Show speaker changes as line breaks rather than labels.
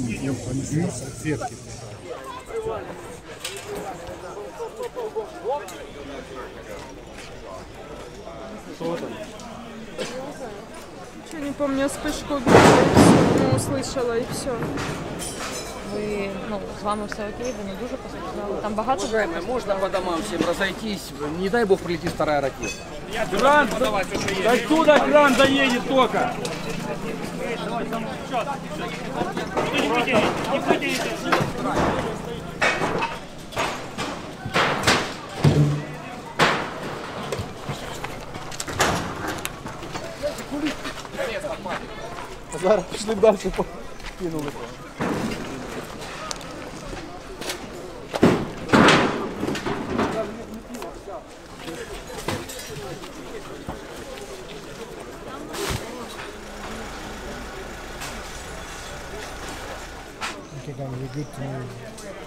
Салфетки. Что там?
Ничего не помню, я вспышку увидела и все, ну, услышала и все.
Ви, ну, з вами все окей, ви не дуже постраждали. Там багато
Уважаемые, можно по домам всем разойтись? Не дай бог прилетит вторая ракета.
Кран, оттуда кран доедет только.
Зараз пішли далі, кинули. Okay, then we're good to move.